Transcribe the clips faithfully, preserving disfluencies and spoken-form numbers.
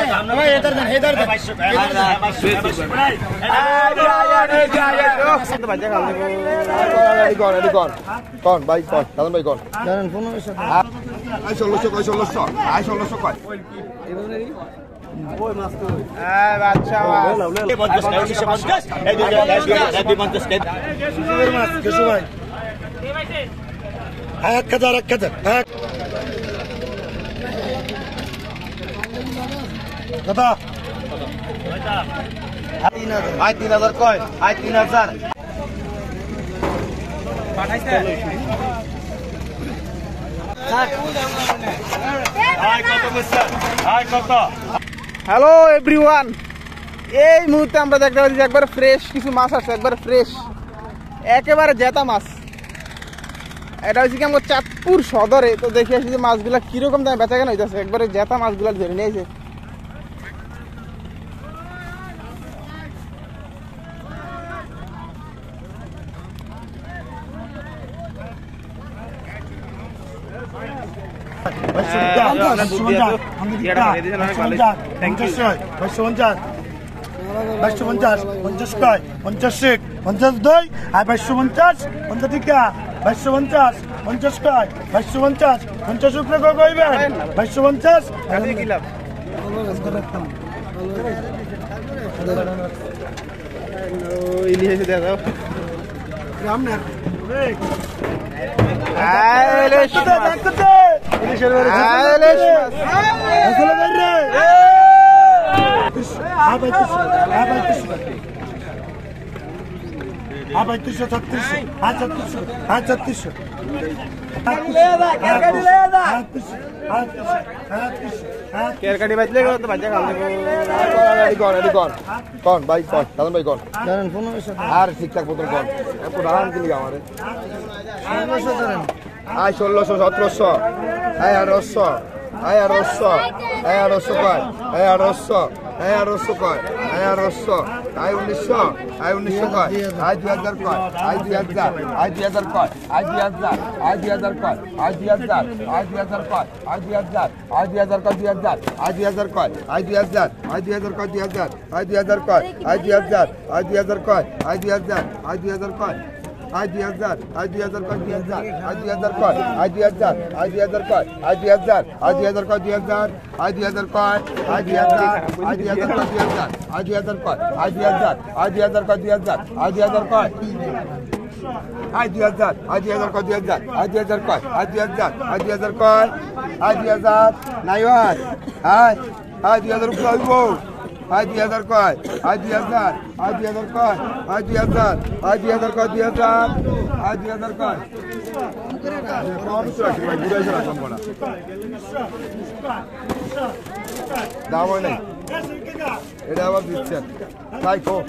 ভাই इधर देन इधर देन কোন কোন কোন ভাই কোন দাদন ভাই কোন জানেন পনেরোশো আই ষোলোশো কয় ষোলোশো আই ষোলোশো কয় ওই মাছ তো এই বাচ্চা মাছ এই দুই পঞ্চাশ কে সুন্দর মাছ কেশু ভাই এক হাজার এক হাজার এক দাদা আই তিন হাজার কয় আই তিন হাজার পাঠাইছে আই কত বলছে আই কত হ্যালো এভরিওয়ান, এই মুহূর্তে আমরা দেখতে পাচ্ছি একবার ফ্রেশ কিছু মাছ আছে, একবার ফ্রেশ একেবারে জেতা মাছ। এটা হচ্ছে কি আমার চাঁদপুর সদরে। তো দেখে আসছি যে মাছগুলা কিরকম দামে বেচা কেন হইতেছে। একবারে জেতা মাছগুলা ধরে নিয়েছে। বাইশশো পঞ্চাশ পঞ্চাশ কয় পঞ্চাশ এক পঞ্চাশ দুই আর বাইশশো পঞ্চাশ পঞ্চাশ টিকা বাইশশো পঞ্চাশ পঞ্চাশ কয় বাইশশো পঞ্চাশ পঞ্চাশ উপরে কইবেন বাইশশো পঞ্চাশ পঁয়ত্রিশশো ছত্রিশশো আর ছত্রিশশো আর ছত্রিশশো কেরকাটি বাজলে তো বাজা খাল কোন কোন কোন ভাই কোন দাদন ভাই কোন জানেন পনেরোশো আর ঠিকঠাক মতন কোন এত দাম কিনি আমারে ষোলোশো জানেন আই ষোলোশো সতেরোশো আই আঠারোশো আই আঠারোশো আই আঠারোশো কয় আই আঠারোশো আই আঠারোশো কয় আই আঠারোশো আই উনিশশো আই উনিশশো কয় আই দুই হাজার কয় আই দুই হাজার আই দুই হাজার কয় আই দুই হাজার আই দুই হাজার কয় আই দুই হাজার আই দুই হাজার কয় আই দুই হাজার আই দুই হাজার কয় দুই হাজার আই দুই হাজার কয় আই দুই হাজার আই দুই হাজার কয় দুই হাজার আই দুই হাজার কয় আই দুই হাজার আই দুই হাজার কয় আই দুই হাজার আই দুই হাজার কয় আই দুই হাজার আই দুই হাজার কয় দুই হাজার আই দুই হাজার কয় আই দুই হাজার আই দুই হাজার কয় আই দুই হাজার আই দুই হাজার কয় দুই হাজার আই দুই হাজার কয় আই দুই হাজার আই দুই হাজার কয় দুই হাজার আই দুই হাজার কয় আই দুই হাজার আই দুই হাজার কয় দুই হাজার আই দুই হাজার কয় আই দুই হাজার আই দুই হাজার কয় দুই হাজার আই দুই হাজার কয় আই দুই হাজার আই দুই হাজার কয় আই দুই হাজার নাই হয় আই আই দুই হাজার উপরে হইব আই দুই হাজার কয় আই দুই হাজার আই দুই হাজার কয় আই দুই হাজার আই দুই হাজার কয় দুই হাজার আই দুই হাজার কয় দাম হয় নাই এটা আবার দিচ্ছেন তাই তো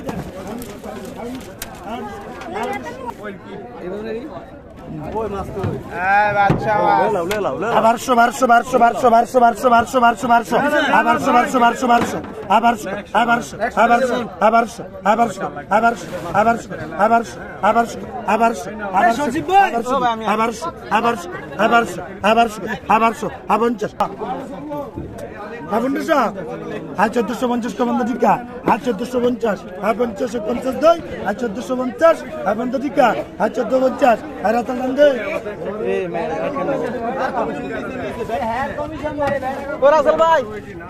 বারোশো বারোশো বারোশো বারোশো বারোশো বারোশো বারোশো বারোশো বারোশো বারোশো বারোশো বারোশো বারোশো আবারশো আবারশো আবারশো আবারশো আবারশো আবারশো আবারশো আবারশো আবারশো আবারশো আবারশো আবারশো আবারশো আবারশো আবারশো আবারশো আবঞ্চাশ আপনশো আর চোদ্দশো পঞ্চাশ কমন্দ টিকা আর চোদ্দশো পঞ্চাশ আর পঞ্চাশ পঞ্চাশ দুই আর চোদ্দশো পঞ্চাশ আর পঞ্চ টিকা আর চোদ্দ পঞ্চাশ আর রাত ভাই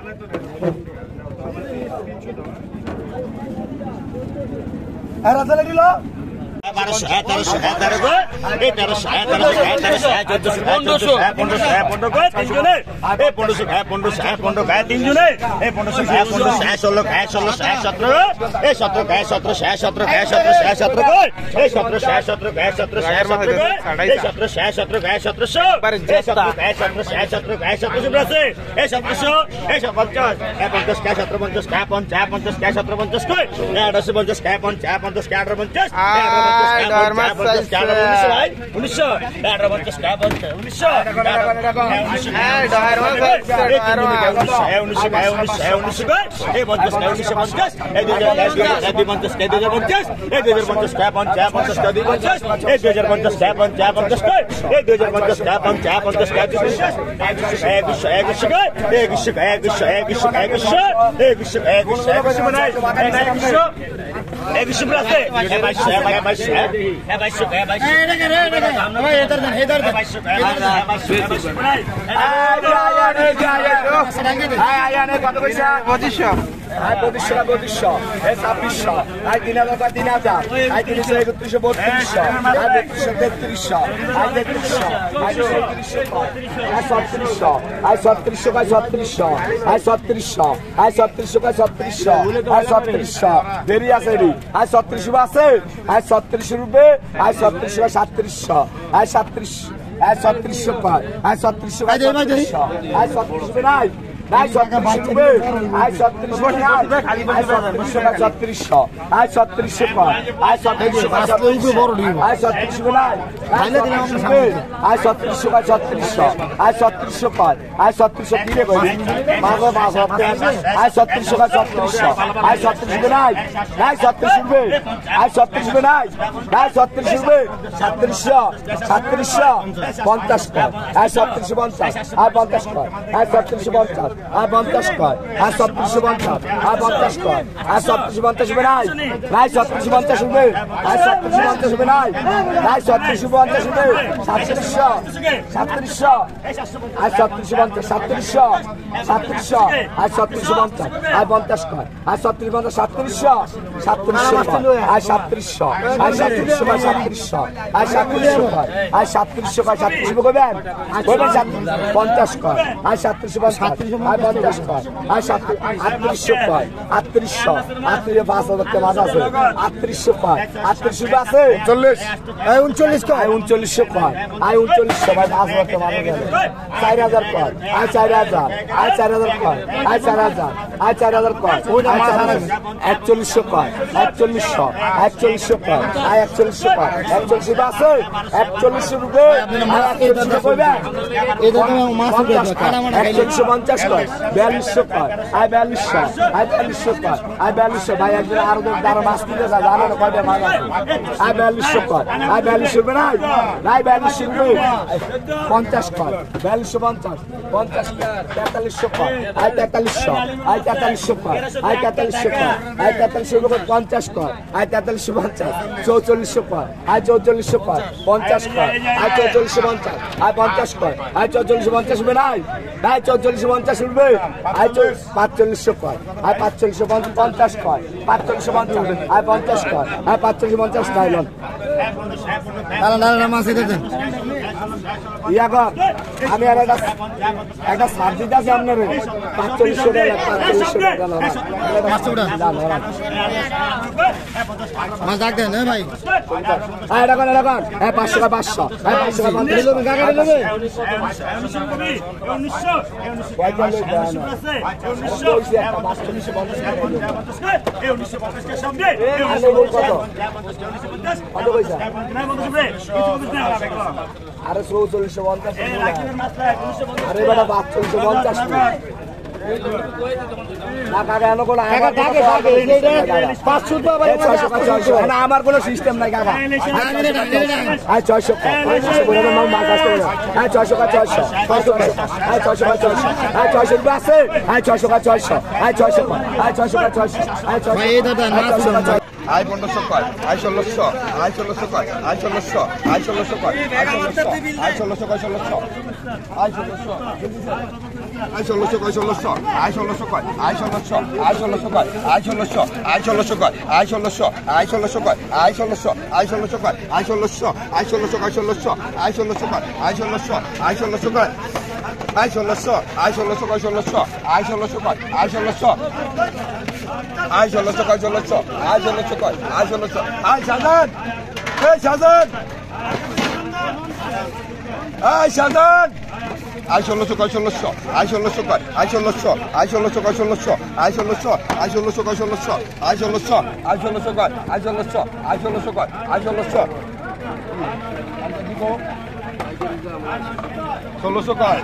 আর রাত লাগিল বারোশো হ্যাঁ তেরোশো হ্যাঁ তেরো করে এই তেরোশো হ্যাঁ তেরোশো হ্যাঁ তেরোশো হ্যাঁ চোদ্দশো হ্যাঁ চোদ্দশো হ্যাঁ পনেরোশো হ্যাঁ পনেরো করে তিনজনে এই পনেরোশো হ্যাঁ পনেরোশো হ্যাঁ পনেরো হ্যাঁ তিনজনে এই পনেরোশো হ্যাঁ পনেরোশো হ্যাঁ ষোলো হ্যাঁ ষোলোশো হ্যাঁ সতেরো এই সতেরো হ্যাঁ সতেরোশো হ্যাঁ সতেরো হ্যাঁ সতেরো হ্যাঁ সতেরো করে এই সতেরোশো হ্যাঁ সতেরো হ্যাঁ সতেরো হ্যাঁ সতেরো এই সতেরোশো হ্যাঁ সতেরো হ্যাঁ সতেরোশো এই সতেরো হ্যাঁ সতেরোশো হ্যাঁ সতেরো হ্যাঁ সতেরোশো আছে এই সতেরোশো এই পঞ্চাশ হ্যাঁ পঞ্চাশ হ্যাঁ সতেরো পঞ্চাশ হ্যাঁ পঞ্চাশ হ্যাঁ পঞ্চাশ হ্যাঁ সতেরো পঞ্চাশ করে আঠারোশো পঞ্চাশ হ্যাঁ পঞ্চাশ হ্যাঁ পঞ্চাশ হ্যাঁ আঠারো পঞ্চাশ উনিশশো আঠারো পঞ্চাশ টাকা পঞ্চাশ উনিশশো এই পঞ্চাশ উনিশশো পঞ্চাশ এই দুই হাজার পঞ্চাশ এই দুই হাজার পঞ্চাশ এই দুই হাজার পঞ্চাশ টাকা পঞ্চাশ পঞ্চাশ টাকা দুই পঞ্চাশ এই দুই হাজার পঞ্চাশ টাকা পঞ্চাশ পঞ্চাশ টাকা এই দুই হাজার পঞ্চাশ টাকা পঞ্চাশ পঞ্চাশ টাকা দুই পঞ্চাশ একুশশো একুশশো একুশশো একুশশো একুশশো একুশশো একুশশো একুশশো একুশশো বানাই একুশশো একুশশো প্লাস বাইশশো বাইশশো বাইশশো পঁচিশশো পঁচিশশো পঁচিশশো ছাব্বিশশো আয় তিন হাজার তিন হাজার আয় তিনশো একত্রিশশো বত্রিশশো আয় তেত্রিশশো তেত্রিশশো আয় তেত্রিশশো আয় ছত্রিশশো আয় ছত্রিশশো আয় ছত্রিশশো আয় ছত্রিশশো আয় ছত্রিশশো আয় ছত্রিশশো আয় ছত্রিশশো আয় ছত্রিশশো দেরি আছে রে আয় ছত্রিশশো আছে আয় ছত্রিশশো রুপে আয় ছত্রিশশো আয় সাতত্রিশশো আয় সাতত্রিশ আয় ছত্রিশশো পায় আয় ছত্রিশশো আয় ছত্রিশশো আয় ছত্রিশশো নাই নাই ছত্রিশশো রুপে আয় ছত্রিশশো নাই আয় ছত্রিশশো আয় ছত্রিশশো আয় ছত্রিশশো পায় আয় ছত্রিশশো আয় ছত্রিশশো নাই আয় ছত্রিশশো আয় ছত্রিশশো আয় ছত্রিশশো পায় আয় ছত্রিশশো দিলে কই মাগো মাছ আয় ছত্রিশশো আয় ছত্রিশশো আয় ছত্রিশশো নাই নাই ছত্রিশশো রুপে আয় ছত্রিশশো নাই নাই ছত্রিশশো রুপে সাতত্রিশশো সাতত্রিশশো পঞ্চাশ কর আয় ছত্রিশশো পঞ্চাশ আয় পঞ্চাশ কর আয় ছত্রিশশো পঞ্চাশ আয় পঞ্চাশ কর আয় ছত্রিশশো পঞ্চাশ আয় পঞ্চাশ কর আয় ছত্রিশশো পঞ্চাশ রুপে নাই নাই ছত্রিশশো পঞ্চাশ রুপে আয় ছত্রিশশো পঞ্চাশ রুপে নাই নাই ছত্রিশশো পঞ্চাশ রুপে সাতত্রিশশো সাতত্রিশশো আয় ছত্রিশশো পঞ্চাশ সাতত্রিশশো সাতত্রিশশো আয় ছত্রিশশো পঞ্চাশ আয় পঞ্চাশ কর আয় ছত্রিশ পঞ্চাশ সাতত্রিশশো সাতত্রিশশো আয় সাতত্রিশশো আয় সাতত্রিশশো আয় সাতত্রিশশো আয় সাতত্রিশশো কর আয় সাতত্রিশশো কর সাতত্রিশশো করবেন করবেন পঞ্চাশ কর আয় সাতত্রিশশো পঞ্চাশ আয় পঞ্চাশ কর আয় সাত আটত্রিশশো কর আটত্রিশশো আটত্রিশশো পাঁচ হাজার টাকা মাছ আছে আটত্রিশশো কর আটত্রিশশো আছে চল্লিশ আয় উনচল্লিশ কর আয় উনচল্লিশশো কর আয় উনচল্লিশশো ভাই পাঁচ হাজার টাকা মাছ গেল চার হাজার কর আয় চার হাজার আয় চার হাজার কর আয় চার হাজার আয় চার হাজার কর একচল্লিশশো কর একচল্লিশশো একচল্লিশশো কর আয় একচল্লিশশো কর একচল্লিশশো আছে একচল্লিশশো রুপে একচল্লিশশো পঞ্চাশ কর বিয়াল্লিশশো কর আয় বিয়াল্লিশশো আয় বিয়াল্লিশশো কর আয় বিয়াল্লিশশো ভাই একদিন আরো আরো মাছ কিনে যায় জানো না কয়টা মাছ আছে আয় বিয়াল্লিশশো কর আয় বিয়াল্লিশশো রুপে নাই নাই বিয়াল্লিশশো রুপে পঞ্চাশ কর বিয়াল্লিশশো পঞ্চাশ পঞ্চাশ তেতাল্লিশশো কর আয় তেতাল্লিশশো আয় তেতাল্লিশশো কর আয় তেতাল্লিশশো কর আয় তেতাল্লিশশো রুপে পঞ্চাশ কর আয় তেতাল্লিশশো পঞ্চাশ চৌচল্লিশশো কর আয় চৌচল্লিশশো কর পঞ্চাশ কর আয় চৌচল্লিশশো পঞ্চাশ আয় পঞ্চাশ কর আয় চৌচল্লিশশো পঞ্চাশ রুপে নাই নাই চৌচল্লিশশো পঞ্চাশ রুপে আয় পাঁচচল্লিশশো কর আয় পাঁচচল্লিশশো পঞ্চাশ কর পাঁচচল্লিশশো পঞ্চাশ আয় পঞ্চাশ কর আয় পাঁচচল্লিশশো পঞ্চাশ খাইলন ইয়া কর আমি আর একটা একটা সার দিতে আছি আপনার পাঁচচল্লিশশো টাকা পাঁচচল্লিশশো টাকা মাছ ডাক দেন ভাই হ্যাঁ এটা কর এটা কর হ্যাঁ পাঁচশো টাকা পাঁচশো হ্যাঁ পাঁচশো টাকা পঞ্চাশ আরে চৌচল্লিশশো পঞ্চাশ আরে বেটা পাঁচচল্লিশশো পঞ্চাশ আমার কোন সিস্টেম নাই কাকা ছয়শো ছয়শো ছয়শো ছয়শো ছয়শো রুপে আছে ছয়শো ছয়শো ছয়শো ছয়শো ছয়শো আয় পনেরোশো কয় আয় ষোলোশো আয় ষোলোশো কয় আয় ষোলোশো আয় ষোলোশো কয় আয় ষোলোশো আয় ষোলোশো কয় ষোলোশো আয় ষোলোশো আয় ষোলোশো কয় ষোলোশো আয় ষোলোশো কয় আয় ষোলোশো আয় ষোলোশো কয় আয় ষোলোশো আয় ষোলোশো কয় আয় ষোলোশো আয় ষোলোশো কয় আয় ষোলোশো আয় ষোলোশো কয় আয় ষোলোশো আয় ষোলোশো কয় ষোলোশো আয় ষোলোশো কয় আয় ষোলোশো আয় ষোলোশো কয় আয় ষোলোশো আয় ষোলোশো কয় ষোলোশো আয় ষোলোশো কয় আয় ষোলোশো আয় ষোলোশো কয় ষোলোশো আয় ষোলোশো কয় আয় ষোলোশো আয় শাহজাহান এই শাহজাহান এই শাহজাহান আয় ষোলোশো কয় ষোলোশো আয় ষোলোশো কয় আয় ষোলোশো আয় ষোলোশো কয় ষোলোশো আয় ষোলোশো আয় ষোলোশো কয় ষোলোশো আয় ষোলোশো আয় ষোলোশো কয় আয় ষোলোশো আয় ষোলোশো কয় আয় ষোলোশো ষোলোশো কয়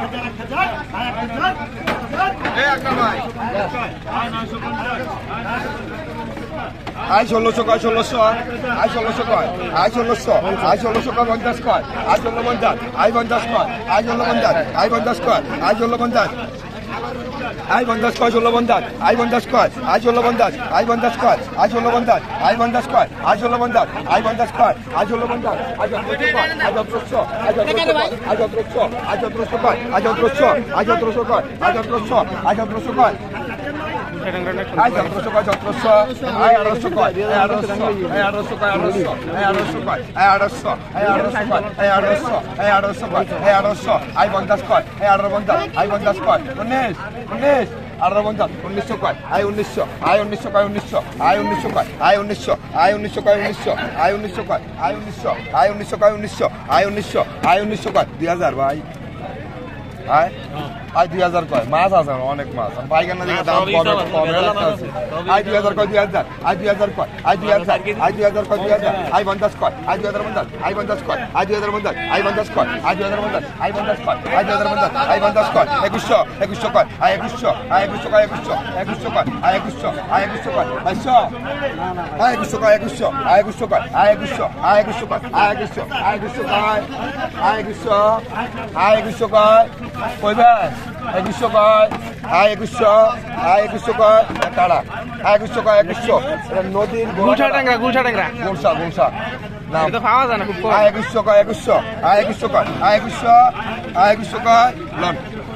আয় ষোলোশো কয় ষোলোশো আয় ষোলোশো কয় আয় ষোলোশো আয় ষোলোশো কয় পঞ্চাশ কয় আয় ষোলো পঞ্চাশ আয় পঞ্চাশ কয় আয় ষোলো পঞ্চাশ আয় পঞ্চাশ কয় আয় ষোলো পঞ্চাশ আই পঞ্চাশ কয় ষোলো পঞ্চাশ আই পঞ্চাশ কয় আই ষোলো পঞ্চাশ আই পঞ্চাশ কয় আই ষোলো পঞ্চাশ আই পঞ্চাশ কয় আই ষোলো পঞ্চাশ আই পঞ্চাশ কয় আই ষোলো পঞ্চাশ আই সতেরোশো আই সতেরোশো আই সতেরোশো কয় আই সতেরোশো আই সতেরোশো কয় আই সতেরোশো আই সতেরোশো কয় আই সতেরোশো কয় সতেরোশো আই আঠারোশো কয় আই আঠারোশো আই আঠারোশো কয় আঠারোশো আই আঠারোশো কয় আই আঠারোশো আই আঠারোশো কয় আই আঠারোশো আই আঠারোশো কয় আই আঠারোশো আই পঞ্চাশ কয় আই আঠারো পঞ্চাশ আই পঞ্চাশ কয় উনিশ উনিশ আঠারো পঞ্চাশ উনিশশো কয় আই উনিশশো আই উনিশশো কয় উনিশশো আই উনিশশো কয় আই উনিশশো আই উনিশশো কয় উনিশশো আই উনিশশো কয় আই উনিশশো আই উনিশশো কয় উনিশশো আই উনিশশো আই উনিশশো কয় দুই হাজার ভাই আয় আই দুই হাজার কয় মাছ আছে অনেক মাছ পাইকার দিকে দাম কমে কমে আছে আই দুই হাজার কয় দুই হাজার আই দুই হাজার কয় আই দুই হাজার আই দুই হাজার কয় দুই হাজার আই পঞ্চাশ কয় আই দুই হাজার পঞ্চাশ আই পঞ্চাশ কয় আই দুই হাজার পঞ্চাশ আই পঞ্চাশ কয় আই দুই হাজার পঞ্চাশ আই পঞ্চাশ কয় আই দুই হাজার পঞ্চাশ আই পঞ্চাশ কয় একুশশো একুশশো কয় আই একুশশো আই একুশশো কয় একুশশো একুশশো কয় আই একুশশো আই একুশশো কয় বাইশশো আই একুশশো কয় একুশশো আই একুশশো কয় আই একুশশো আই একুশশো কয় আই একুশশো আই একুশশো কয় আই একুশশো আই একুশশো কয় কইবেন একুশশো কয় আই একুশশো আই একুশশো কয় তারা আই একুশশো কয় একুশশো নদীর গুলশা ট্যাংরা গুলশা ট্যাংরা গোলসা গোলসা না এটা পাওয়া যায় না খুব কম আই একুশশো কয় একুশশো আই একুশশো কয় আই একুশশো আই একুশশো কয় লন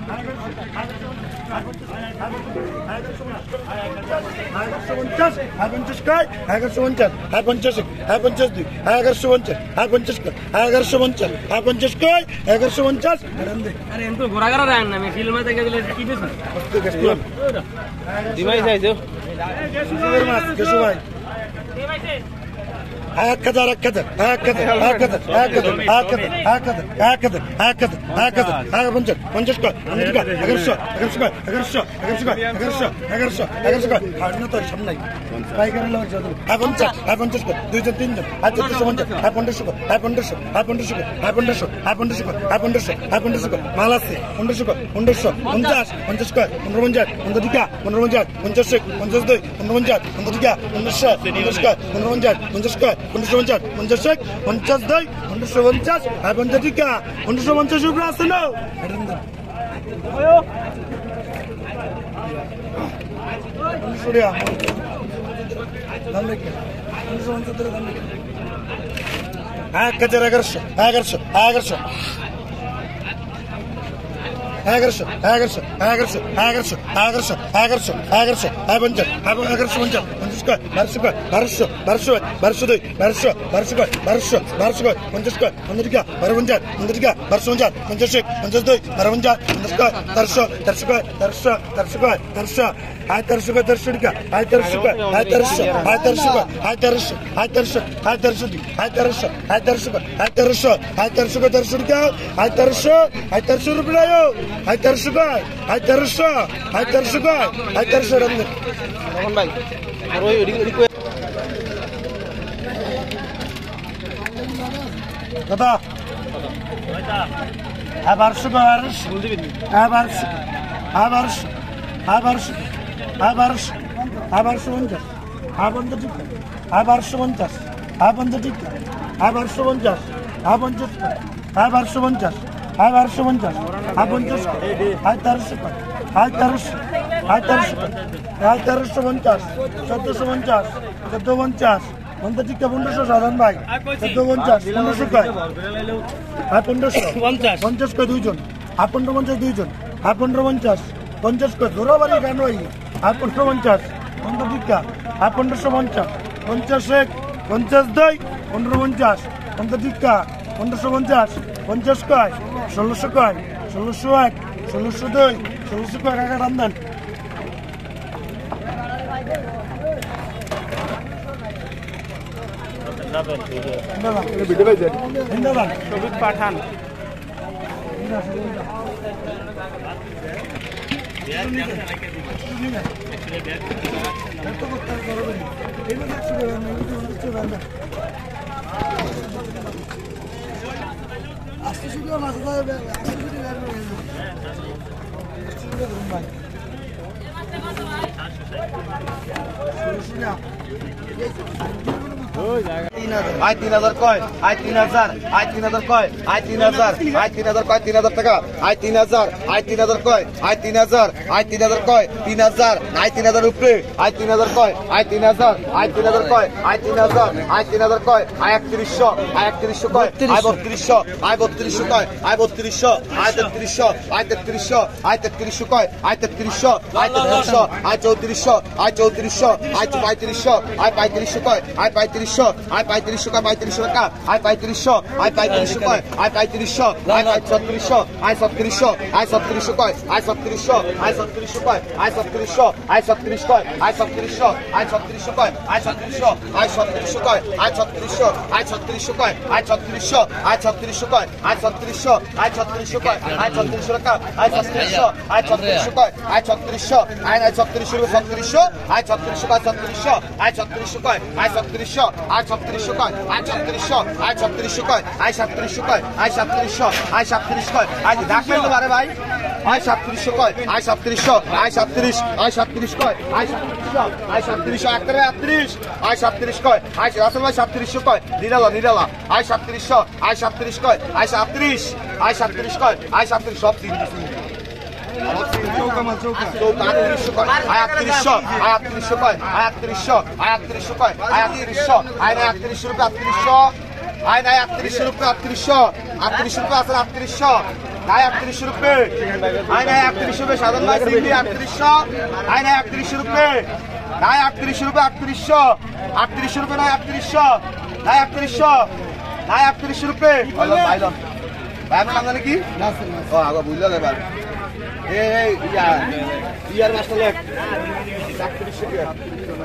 পঞ্চাশ আই পঞ্চাশ কয় এগারোশো পঞ্চাশ আই পঞ্চাশ আই পঞ্চাশ দুই আই এগারোশো পঞ্চাশ আই পঞ্চাশ কয় আই এগারোশো পঞ্চাশ আই পঞ্চাশ কয় এগারোশো পঞ্চাশ আরে এম তো ঘোরা ঘোরা দেন না আমি ফিল্মে থেকে দিলে কি দিছ দিমাই যাইছো মাছ কেশু ভাই এক হাজার এক হাজার এক হাজার এক হাজার এক হাজার এক হাজার এক হাজার এক হাজার এক হাজার এক হাজার এক পঞ্চাশ পঞ্চাশ কয় এগারোশো এগারোশো কয় এগারোশো এগারোশো কয় এগারোশো এগারোশো এগারোশো কয় না তো সামনে পাইকারি লোক আই পঞ্চাশ আই পঞ্চাশ কয় দুইজন তিনজন আই চোদ্দশো পঞ্চাশ আই পনেরোশো কয় আই পনেরোশো আই পনেরোশো কয় আই পনেরোশো আই পনেরোশো কয় আই পনেরোশো আই পনেরোশো কয় মাল আছে পনেরোশো কয় পনেরোশো পঞ্চাশ পঞ্চাশ কয় পনেরো পঞ্চাশ পনেরো টিকা পনেরো পঞ্চাশ পঞ্চাশ পঞ্চাশ দুই পনেরো পঞ্চাশ পনেরো টিকা পনেরোশো পঞ্চাশ কয় পনেরো পঞ্চাশ পঞ্চাশ কয় পনেরোশো পঞ্চাশ পঞ্চাশ এক পঞ্চাশ দুই পনেরোশো পঞ্চাশ আর পঞ্চাশ টিকা পনেরোশো পঞ্চাশ উপরে আছে না এক হাজার এগারোশো এগারোশো এগারোশো এগারোশো এগারোশো এগারোশো এগারোশো এগারোশো এগারোশো এগারোশো আই পঞ্চাশ এগারোশো পঞ্চাশ পঞ্চাশ কয় বারোশো কয় বারোশো বারোশো বারোশো দুই বারোশো বারোশো কয় বারোশো বারোশো কয় পঞ্চাশ কয় পঞ্চাশ টিকা বারো পঞ্চাশ পঞ্চাশ টিকা বারোশো পঞ্চাশ পঞ্চাশ এক পঞ্চাশ দুই বারো পঞ্চাশ পঞ্চাশ কয় তেরোশো তেরোশো কয় তেরোশো তেরোশো কয় তেরোশো আয় তেরোশো কয় তেরোশো টিকা আয় তেরোশো কয় আয় তেরোশো আয় তেরোশো কয় আয় তেরোশো আয় তেরোশো আয় তেরোশো টি আয় তেরোশো আয় তেরোশো কয় আয় তেরোশো আয় তেরোশো কয় তেরোশো টিকা আয় তেরোশো আয় তেরোশো রুপিয়া আয় তেরোশো কয় আয় তেরোশো আয় তেরোশো কয় আয় তেরোশো রমজান রহমান ভাই আর ওই ওই দাদা হ্যাঁ বারোশো কয় বারোশো হ্যাঁ বারোশো হ্যাঁ বারোশো হ্যাঁ বারোশো হ্যাঁ বারোশো হ্যাঁ বারোশো পঞ্চাশ হ্যাঁ পঞ্চাশ টিকা হ্যাঁ বারোশো পঞ্চাশ হ্যাঁ পঞ্চাশ টিকা হ্যাঁ বারোশো পঞ্চাশ হ্যাঁ পঞ্চাশ হ্যাঁ বারোশো পঞ্চাশ হ্যাঁ বারোশো পঞ্চাশ হ্যাঁ পঞ্চাশ হ্যাঁ তেরোশো কয় হ্যাঁ তেরোশো হ্যাঁ তেরোশো হ্যাঁ তেরোশো পঞ্চাশ চোদ্দশো পঞ্চাশ চোদ্দ পঞ্চাশ পঞ্চাশ টিকা পনেরোশো সাধারণ ভাই চোদ্দ পঞ্চাশ পনেরোশো কয় হ্যাঁ পনেরোশো পঞ্চাশ পঞ্চাশ কয় দুইজন হ্যাঁ পনেরো পঞ্চাশ দুইজন হ্যাঁ পনেরো পঞ্চাশ পঞ্চাশ কয় ধরাবাড়ি কেন হ্যাঁ পনেরো পঞ্চাশ পনেরো টিকা হ্যাঁ পনেরোশো পঞ্চাশ পঞ্চাশ এক পঞ্চাশ দুই পনেরো পঞ্চাশ পঞ্চাশ টিকা পনেরোশো পঞ্চাশ পঞ্চাশ কয় ষোলোশো কয় ষোলোশো এক ষোলোশো দুই ষোলোশো কয় কাকা রান্ধান পাঠান আজকে শুধু মাছ ভাই আয় তিন হাজার কয় আয় তিন হাজার আয় তিন হাজার কয় আয় তিন হাজার আয় তিন হাজার কয় তিন হাজার টাকা আয় তিন হাজার আয় তিন হাজার কয় আয় তিন হাজার আয় তিন হাজার কয় তিন হাজার আয় তিন হাজার উপরে আয় তিন হাজার কয় আয় তিন হাজার আয় তিন হাজার কয় আয় তিন হাজার আয় তিন হাজার কয় আয় একত্রিশশো আয় একত্রিশশো কয় আয় বত্রিশশো আয় বত্রিশশো কয় আয় বত্রিশশো আয় তেত্রিশশো আয় তেত্রিশশো আয় তেত্রিশশো কয় আয় তেত্রিশশো আয় তেত্রিশশো আয় চৌত্রিশশো আয় চৌত্রিশশো আয় পঁয়ত্রিশশো আয় পঁয়ত্রিশশো কয় আয় পঁয়ত্রিশশো আয় পঁয়ত্রিশশো কয় পঁয়ত্রিশশো টাকা আয় পঁয়ত্রিশশো আয় পঁয়ত্রিশশো কয় আয় পঁয়ত্রিশশো আয় ছত্রিশশো আয় ছত্রিশশো আয় ছত্রিশশো কয় আয় ছত্রিশশো আয় ছত্রিশশো কয় আয় ছত্রিশশো আয় ছত্রিশ কয় আয় ছত্রিশশো আয় ছত্রিশশো কয় আয় ছত্রিশশো আয় ছত্রিশশো কয় আয় ছত্রিশশো আয় ছত্রিশশো কয় আয় ছত্রিশশো আয় ছত্রিশশো কয় আয় ছত্রিশশো আয় ছত্রিশশো কয় আয় ছত্রিশশো টাকা আয় ছত্রিশশো আয় ছত্রিশশো কয় আয় ছত্রিশশো আয় নয় ছত্রিশশো ছত্রিশশো আয় ছত্রিশশো কয় ছত্রিশশো আয় ছত্রিশশো কয় আয় ছত্রিশশো আয় ছত্রিশশো কয় আয় ছত্রিশশো আয় ছত্রিশশো কয় আয় সাতত্রিশশো কয় আয় সাতত্রিশশো আয় সাতত্রিশ কয় আয় ডাকবেন তো বারে ভাই আয় সাতত্রিশশো কয় আয় সাতত্রিশশো আয় সাতত্রিশ আয় সাতত্রিশ কয় আয় সাতত্রিশশো আয় সাতত্রিশশো একটা আটত্রিশ আয় সাতত্রিশ কয় আয় আসলে ভাই সাতত্রিশশো কয় নিরালা নিরালা আয় সাতত্রিশশো আয় সাতত্রিশ কয় আয় সাতত্রিশ আয় সাতত্রিশ কয় আয় সাতত্রিশ সব তিন আয়াত্রিশশো আয়াত্রিশশো কয় আয়াত্রিশশো আয়াত্রিশশো কয় আয়াত্রিশশো আয় না আটত্রিশশো রুপে আটত্রিশশো আয় না আটত্রিশশো রুপে আটত্রিশশো আটত্রিশ রুপে আছে আটত্রিশশো আয় আটত্রিশশো রুপে আয় না আটত্রিশশো রুপে সাধারণ ভাই সিঙ্গি আটত্রিশশো আয় না আটত্রিশশো রুপে নাই আটত্রিশশো রুপে আটত্রিশশো আটত্রিশশো রুপে নাই আটত্রিশশো নাই আটত্রিশশো নাই আটত্রিশশো রুপে ভাই ভাই আপনার নাম জানে কি ও আগা বুঝলো এবার এই ইয়ার ইয়ার মাস্টার লেখ আটত্রিশশো টাকা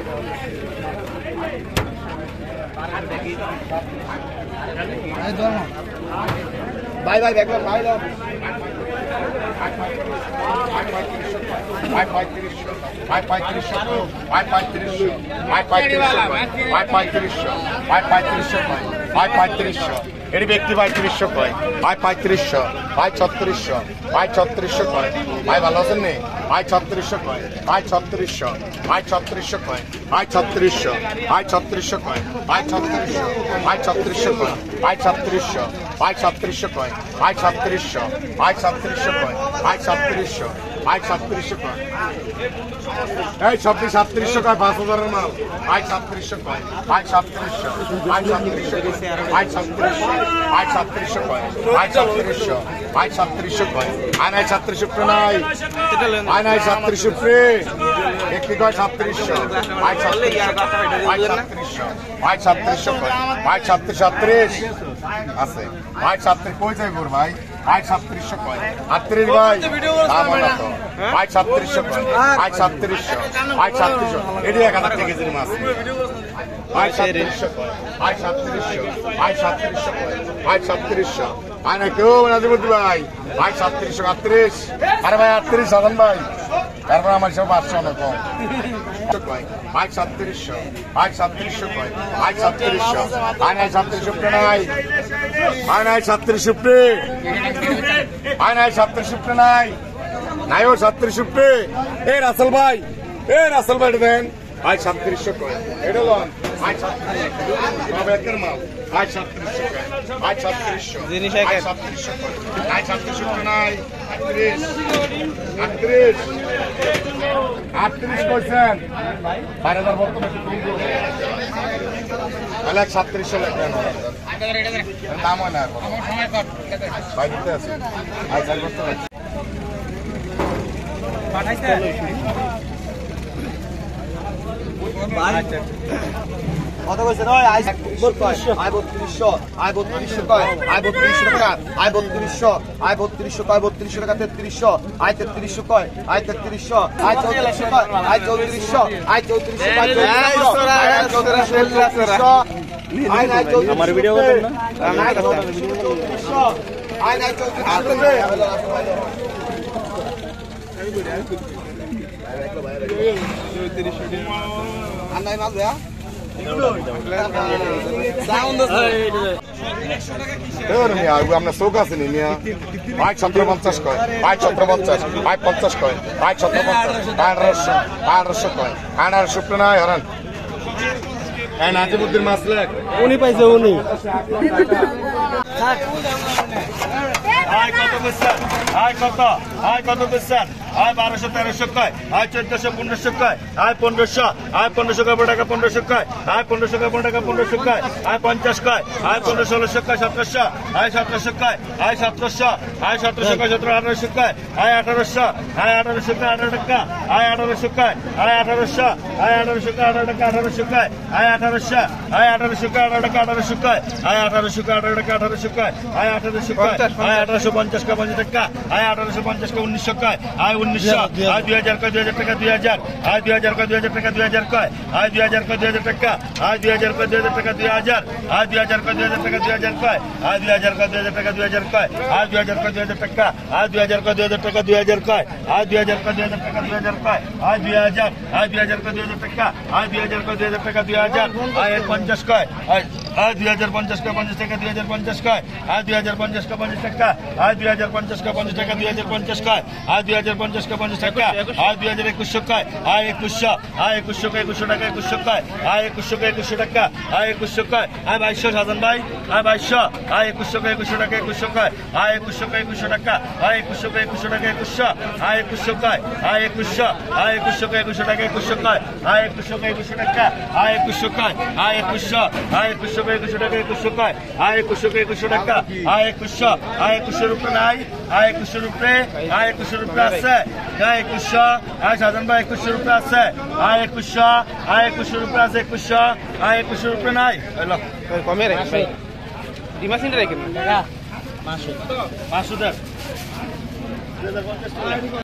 ভাই ভাই দেখলাম ভাই দাও ভাই পঁয়ত্রিশশো ভাই পঁয়ত্রিশশো ভাই পঁয়ত্রিশশো ভাই পঁয়ত্রিশশো ভাই পঁয়ত্রিশশো ভাই পঁয়ত্রিশশো ভাই পঁয়ত্রিশশো এর ব্যক্তি পঁয়ত্রিশশো কয় ভাই পঁয়ত্রিশশো ভাই ছত্রিশশো ভাই ছত্রিশশো কয় ভাই ভালো আছেন নি ভাই ছত্রিশশো কয় ভাই ছত্রিশশো ভাই ছত্রিশশো কয় ভাই ছত্রিশশো ভাই ছত্রিশশো কয় ভাই ছত্রিশশো ভাই ছত্রিশশো কয় ভাই ছত্রিশশো ভাই ছত্রিশশো কয় ভাই ছত্রিশশো ভাই ছত্রিশশো কয় ভাই ছত্রিশশো ভাই ছত্রিশশো কয় এই ছত্রিশ সাতত্রিশশো কয় পাঁচ হাজারের মাল ভাই ছত্রিশশো কয় ভাই ছত্রিশশো ভাই ছত্রিশশো ভাই ছত্রিশশো ভাই ছত্রিশশো কয় ভাই ছত্রিশশো ভাই ছত্রিশশো কয় আয় নাই ছত্রিশশো নাই আয় নাই ছত্রিশশো প্রে একটি কয় ছত্রিশশো ভাই ছত্রিশশো ভাই ছত্রিশশো ভাই ছত্রিশশো কয় ভাই ছত্রিশ ছত্রিশ আছে ভাই ছত্রিশ কই যাই গোর ভাই ভাই ছত্রিশশো কয় আটত্রিশ ভাই ভাই ছত্রিশশো কয় ভাই ছত্রিশশো ভাই ছত্রিশশো এটি এক হাজার থেকে কেজির মাছ ভাই ছত্রিশশো কয় ভাই ছত্রিশশো ভাই ছত্রিশশো কয় ভাই ছত্রিশশো আয় না কেউ নাজিবুদ্দি ভাই ভাই ছত্রিশশো আটত্রিশ আরে ভাই আটত্রিশ সাধারণ ভাই তারপর আমার সব পাঁচশো অনেক কম কয় ভাই ছত্রিশশো ভাই ছত্রিশশো কয় ভাই ছত্রিশশো আয় নাই ছত্রিশ উপরে নাই আয় নাই ছত্রিশ উপরে আয় নাই ছত্রিশ উপরে নাই নাই ও ছত্রিশ উপরে এ রাসেল ভাই এ রাসেল ভাই দেন ভাই ছত্রিশশো কয় এটা লন ভাই ছত্রিশশো মাল ভাই ছত্রিশশো কয় ভাই ছত্রিশশো জিনিস ভাই ছত্রিশশো কয় ভাই ছত্রিশ উপরে নাই আটত্রিশ আটত্রিশ আটত্রিশ কইছেন বারো হাজার বর্তমানে তাহলে এক সাতত্রিশশো লেখেন দাম হয় না ভাই দিতে আছে আই চার করতে পাঠাইতে কত কইছে নয় আই বত্রিশশো আই বত্রিশশো আই বত্রিশশো কয় আই বত্রিশশো টাকা আই বত্রিশশো আই বত্রিশশো কয় বত্রিশশো টাকা তেত্রিশশো আই তেত্রিশশো কয় আই তেত্রিশশো আই চৌত্রিশশো কয় আই চৌত্রিশশো আই চৌত্রিশশো আই চৌত্রিশশো আই নাই চৌত্রিশশো আমার ভিডিও করতেন না আয় নাই চৌত্রিশশো আর নাই মাছ ভাইয়া আপনার চোখ আছে নি মিয়া ভাই সতেরো পঞ্চাশ কয় ভাই সতেরো পঞ্চাশ ভাই পঞ্চাশ কয় ভাই সতেরো পঞ্চাশ আঠারোশো আঠারোশো কয় আঠারোশো নয় হরান হ্যাঁ নাজিমুদ্দিন মাসলেক উনি পাইছে উনি আয় কত বেচান আয় কত আয় কত বেচান আয় বারোশো তেরোশো কয় আয় চোদ্দশো পনেরোশো কয় আয় পনেরোশো আয় পনেরোশো কয় টাকা পনেরোশো কয় আয় পনেরোশো কয় টাকা পনেরোশো কয় আয় পঞ্চাশ কয় আয় পনেরো ষোলোশো কয় সতেরোশো আয় সতেরোশো কয় আয় সতেরোশো আয় সতেরোশো কয় সতেরো আঠারোশো কয় আয় আঠারোশো আয় আঠারোশো কয় আঠারো টাকা আয় আঠারোশো কয় আয় আঠারোশো আয় আঠারোশো কয় আঠারো টাকা আঠারোশো কয় আয় আঠারোশো আয় আঠারোশো কয় আঠারো টাকা আঠারোশো কয় আয় আঠারোশো কয় আঠারো টাকা আঠারোশো কয় আয় আঠারোশো কয় আয় আঠারোশো পঞ্চাশ কয় পঞ্চাশ টাকা আয় আঠারোশো পঞ্চাশ কয় উনিশশো কয় আয় উনিশশো আয় দুই হাজার কয় দুই হাজার টাকা দুই হাজার আয় দুই হাজার কয় দুই হাজার টাকা দুই হাজার কয় আয় দুই হাজার কয় দুই হাজার টাকা আয় দুই হাজার কয় দুই হাজার টাকা দুই হাজার আয় দুই হাজার কয় দুই হাজার টাকা দুই হাজার কয় আয় দুই হাজার কয় দুই হাজার টাকা দুই হাজার কয় আয় দুই হাজার কয় দুই হাজার টাকা আয় দুই হাজার কয় দুই হাজার টাকা দুই হাজার কয় আয় দুই হাজার কয় দুই হাজার টাকা দুই হাজার কয় আয় দুই হাজার আয় দুই হাজার কয় দুই হাজার টাকা আয় দুই হাজার কয় দুই হাজার টাকা দুই হাজার আয় পঞ্চাশ কয় আয় দুই হাজার পঞ্চাশ কয় পঞ্চাশ টাকা দুই হাজার পঞ্চাশ কয় আয় দুই হাজার পঞ্চাশ কয় পঞ্চাশ টাকা আয় দুই হাজার পঞ্চাশ কয় পঞ্চাশ টাকা দুই হাজার পঞ্চাশ কয় আয় দুই হাজার পঞ্চাশ কয় পঞ্চাশ টাকা আয় দুই হাজার একুশশো কয় আয় একুশশো আয় একুশশো কয় একুশশো টাকা একুশশো কয় আয় একুশশো কয় একুশশো টাকা আয় একুশশো কয় আয় বাইশশো সাজান ভাই আয় বাইশশো আয় একুশশো কয় একুশশো টাকা একুশশো কয় আয় একুশশো কয় একুশশো টাকা আয় একুশশো কয় একুশশো টাকা একুশশো আয় একুশশো কয় আয় একুশশো আয় একুশশো কয় একুশশো টাকা একুশশো কয় আয় একুশশো কয় একুশশো টাকা আয় একুশশো কয় আয় একুশশো আয় একুশশো কয় একুশশো টাকা একুশশো কয় আয় একুশশো কয় একুশশো টাকা আয় একুশশো আয় একুশশো রুপে নাই আয় একুশশো রুপে আয় একুশশো রুপে আছে আয় একুশশো আয় সাজান ভাই একুশশো রুপে আছে আয় একুশশো আয় একুশশো রুপে আছে একুশশো আয় একুশশো রুপে নাই কমে রেখে ভাই ডিমাসিনটা রেখে পাঁচশো দেড়